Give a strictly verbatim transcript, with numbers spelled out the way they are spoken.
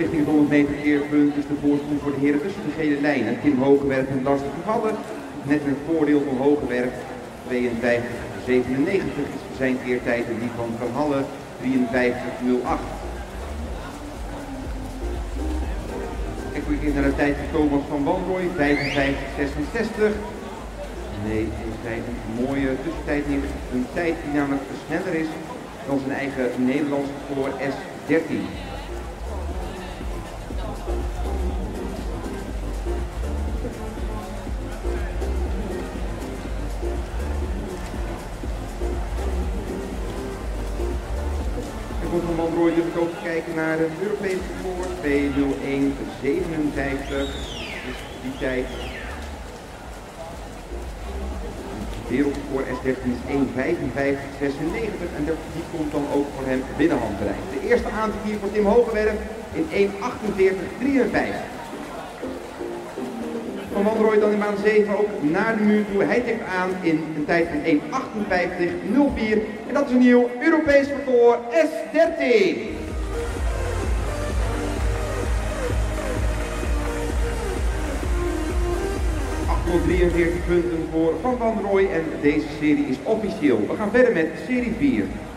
Richting het honderd meter keerpunt is de voorsprong voor de heren tussen de gele lijnen. Tim Hogewerf en Lars de Vervallen. Net in het voordeel van Hogewerf. tweeënvijftig zevenennegentig is zijn keertijd en die van Van Halle drieënvijftig nul acht. Kijk we naar de tijd van Thomas van Wanrooy, vijfenvijftig zesenzestig. Nee, heeft hij een mooie tussentijd neergezet. Een tijd die namelijk sneller is dan zijn eigen Nederlandse voor S dertien. Van Wanrooy durf ik ook te kijken naar de Europese record twee nul één zevenenvijftig. Dus die tijd. Wereldrecord S dertien is één vijfenvijftig zesennegentig en die komt dan ook voor hem binnen handbereik. De eerste aanzet hier voor Tim Hogewerf in één achtenveertig drieënvijftig. Van Wanrooy dan in baan zeven ook naar de muur toe. Hij tikt aan in een tijd van één achtenvijftig nul vier en dat is een nieuw Europees record S dertien. achthonderddrieënveertig punten voor Van Wanrooy en deze serie is officieel. We gaan verder met serie vier.